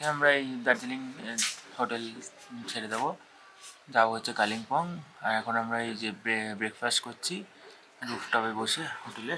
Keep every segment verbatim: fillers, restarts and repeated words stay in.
আজকে আমরা এই দার্জিলিং হোটেল ছেড়ে দেবো, যাবো হচ্ছে কালিম্পং। আর এখন আমরা এই যে ব্রেকফাস্ট করছি রুফটপে বসে হোটেলের।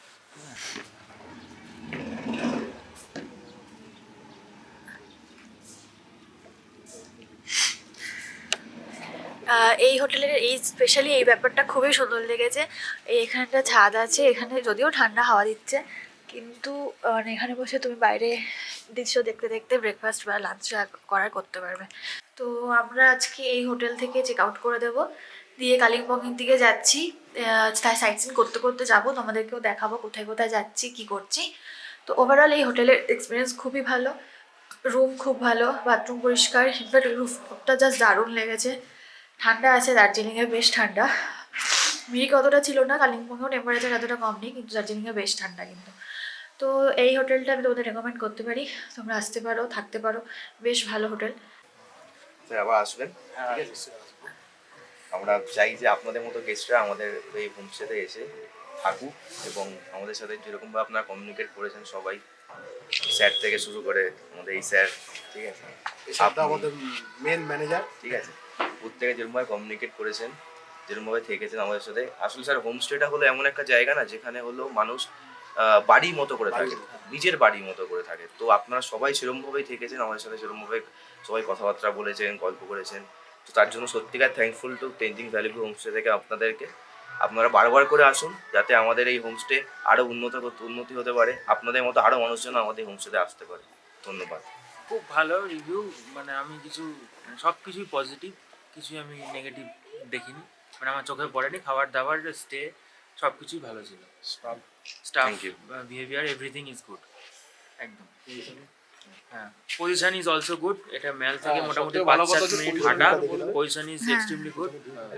এই হোটেলের এই স্পেশালি এই ব্যাপারটা খুবই সুন্দর লেগেছে। এই এখানটা ছাদ আছে, এখানে যদিও ঠান্ডা হাওয়া দিচ্ছে, কিন্তু মানে এখানে বসে তুমি বাইরে দৃশ্য দেখতে দেখতে ব্রেকফাস্ট বা লাঞ্চ করার করতে পারবে। তো আমরা আজকে এই হোটেল থেকে চেক আউট করে দেবো, দিয়ে কালিম্পংয়ের দিকে যাচ্ছি। তাই সাইট সিন করতে করতে যাবো, তোমাদেরকেও দেখাবো কোথায় কোথায় যাচ্ছি কি করছি। তো ওভারঅল এই হোটেলের এক্সপিরিয়েন্স খুবই ভালো, রুম খুব ভালো, বাথরুম পরিষ্কার, ইনফ্যাক্ট রুফটা জাস্ট দারুণ লেগেছে। ঠান্ডা আছে, দার্জিলিংয়ে বেশ ঠান্ডা, মিরিক অতটা ছিল না, কালিম্পংয়েও টেম্পারেচার এতটা কম নেই, কিন্তু দার্জিলিংয়ে বেশ ঠান্ডা কিন্তু। তো এই হোটেলটা আমি তোমাদের রেকমেন্ড করতে পারি, তোমরা আসতে পারো, থাকতে পারো, বেশ ভালো হোটেল। আবার আসবেন, ঠিক আছে? আমরা চাই যে আপনাদের মতো গেস্টরা আমাদের এই হোমস্টেতে এসে থাকুক এবং আমাদের সাথে যেরকমভাবে আপনারা কমিউনিকেট করেছেন সবাই, স্যার থেকে শুরু করে আমাদের এই স্যার, ঠিক আছে, আপনি আমাদের মেন ম্যানেজার, ঠিক আছে, প্রত্যেকে যেরকমভাবে কমিউনিকেট করেছেন, যেরকমভাবে থেকেছেন আমাদের সাথে। আসলে স্যার হোমস্টেটা হলো এমন একটা জায়গা না যেখানে হলো মানুষ বাড়ির মতো করে থাকে, নিজের বাড়ির মতো করে থাকে। তো আপনারা সবাই সেরকমভাবেই থেকেছেন আমাদের সাথে, সেরকমভাবে সবাই কথাবার্তা বলেছেন, গল্প করেছেন। তো তার জন্য সত্যিকার thankful to Tenzing valley homestay থেকে আপনাদেরকে। আপনারা বারবার করে আসুন, যাতে আমাদের এই হোমস্টে আরও উন্নত উন্নতি হতে পারে, আপনাদের মতো আরও মানুষজন আমাদের হোমস্টেতে আসতে পারে। ধন্যবাদ। খুব ভালো রিভিউ, মানে আমি কিছু সব কিছুই পজিটিভ, কিছুই আমি নেগেটিভ দেখিনি, মানে আমার চোখে পড়েনি। খাবার দাবার, স্টে সব কিছুই ভালো ছিল, staff staff behaviour everything is good একদম। হ্যাঁ, পজিশন ইজ অলসো গুড, এটা মেল থেকে মোটামুটি পাঁচ সাত মিনিট হাঁটা, position is extremely good.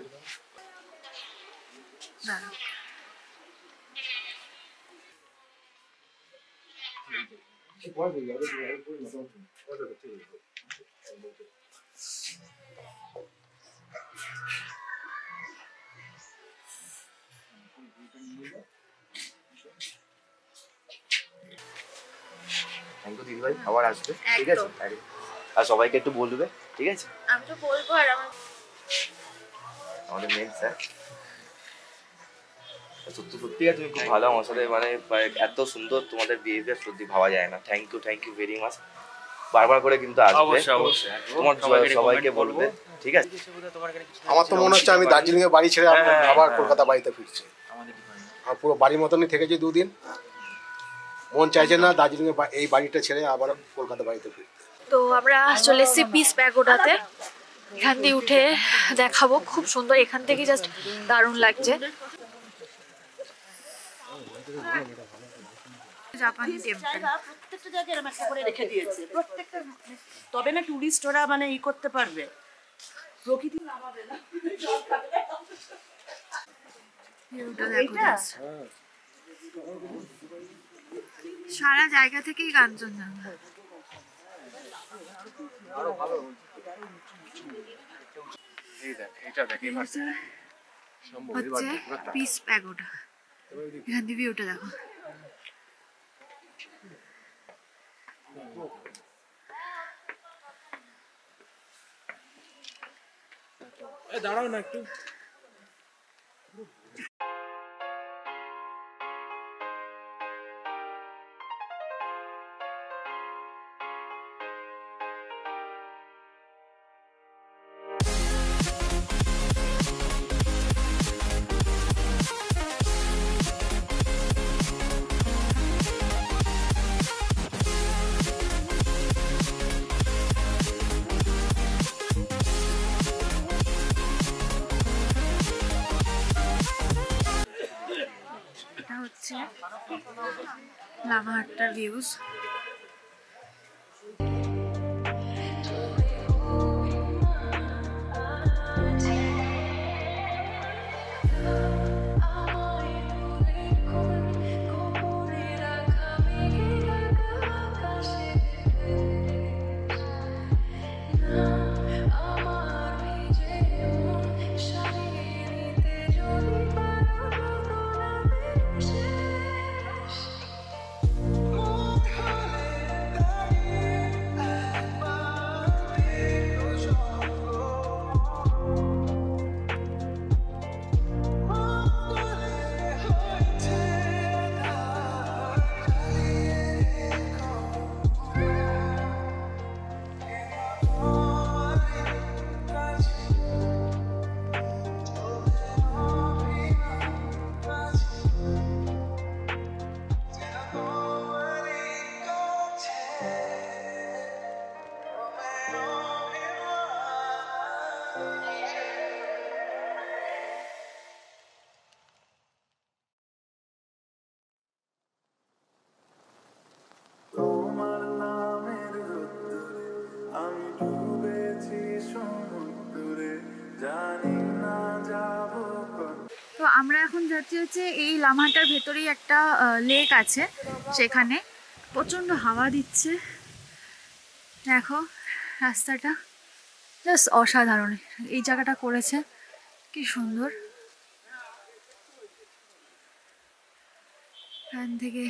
Thank you দিদি ভাই, আবার আসবে, ঠিক আছে? আর সবাইকে একটু বলবে, ঠিক আছে? আমি তো বলবো। আর আমার আমাদের মেন স্যার, সত্যি সত্যি তুমি খুব ভালো আমার সাথে, মানে এত সুন্দর তোমাদের বিহেভিয়ার সত্যি ভাবা যায় না। Thank you, thank you very much. বারবার করে কিন্তু আসবে, তোমার সবাইকে বলবে, ঠিক আছে? আমার তো মনে হচ্ছে আমি দার্জিলিং এ বাড়ি ছেড়ে আবার কলকাতা বাড়িতে ফিরছি। আর পুরো বাড়ির মতনই থেকেছি দুদিন, মন চাইছে না দার্জিলিং এ এই বাড়িটা ছেড়ে আবার কলকাতা বাড়িতে ফিরতে। তো আমরা চলে এসেছি পিস প্যাগোডাতে, এখান দিয়ে উঠে দেখাবো, খুব সুন্দর, এখান থেকে জাস্ট দারুণ লাগছে। জাপানি টেম্পল প্রত্যেকটা জায়গায় এরকম একটা করে রেখে দিয়েছে, প্রত্যেকটা, তবে না টুরিস্টরা মানে ই করতে পারবে, প্রকৃতি নামাবে না। সারা জায়গা থেকেই কাঞ্চনজঙ্ঘা। হচ্ছে পিস প্যাগোডা, এখান দিয়ে ভিউটা দেখো। দাঁড়াও না একটু। হচ্ছে লামাহাট্টার ভিউজ। আমরা এখন যাচ্ছি হচ্ছে এই লামাহাটার ভেতরেই একটা লেক আছে, সেখানে প্রচণ্ড হাওয়া দিচ্ছে। দেখো রাস্তাটা জাস্ট অসাধারণ, এই জায়গাটা করেছে কি সুন্দর। এখান থেকে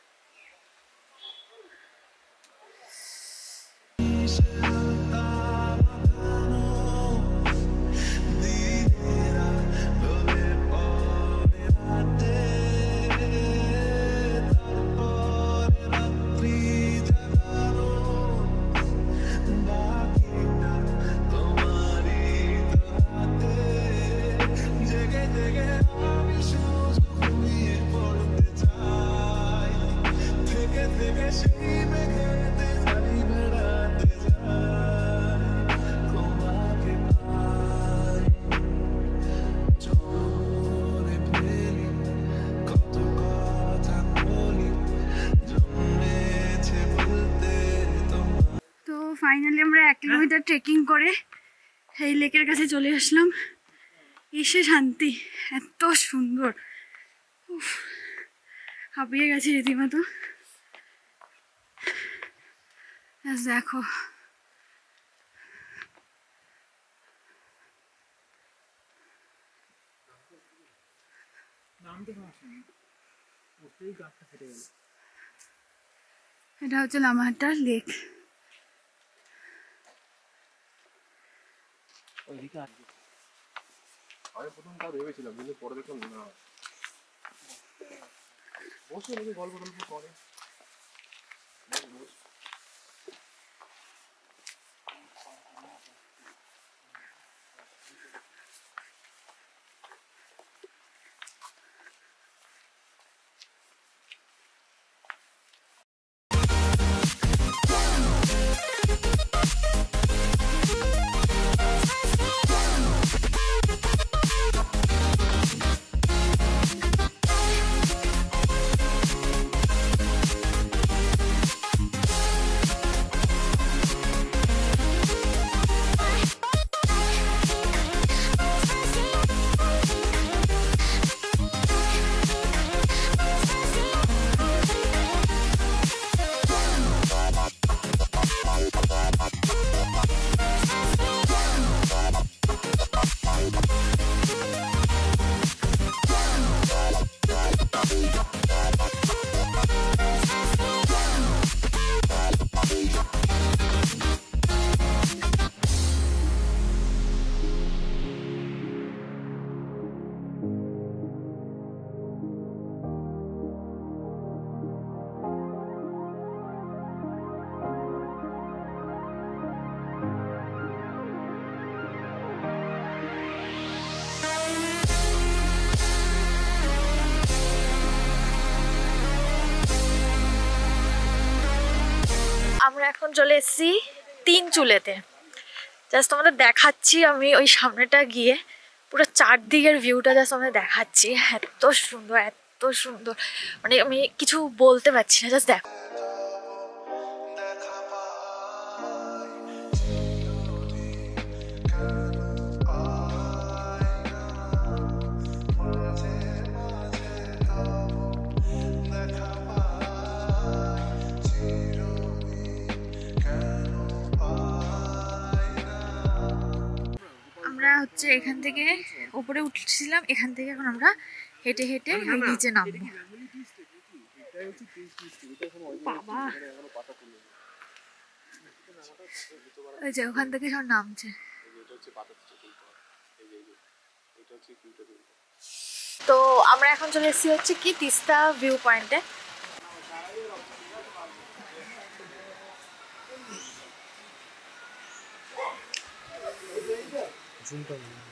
ফাইনালি আমরা এক কিলোমিটার ট্রেকিং করে এই লেকের কাছে চলে আসলাম। এসে শান্তি, এত সুন্দর, উফ হাঁপিয়ে গেছি রীতিমতো। দেখো এটা হচ্ছে লামাহাটা লেক। আমি প্রথম তা ভেবেছিলাম, কিন্তু পরে দেখলাম না, বসে গল্প টল্প করে। আমরা এখন চলে এসেছি তিনচুলেতে। জাস্ট তোমাদের দেখাচ্ছি আমি ওই সামনেটা গিয়ে, পুরো চারদিকের ভিউটা জাস্ট আমাদের দেখাচ্ছি। এত সুন্দর, এত সুন্দর, মানে আমি কিছু বলতে পারছি না, জাস্ট দেখো। আমরা হচ্ছে এখান থেকে উপরে উঠছিলাম, এখান থেকে এখন আমরা হেঁটে হেঁটে নিচে নামবো। বাবা ওই যে ওখান থেকে সব নামছে। তো আমরা এখন চলে এসেছি হচ্ছে কি তিস্তা ভিউ পয়েন্টে। ঝুমটা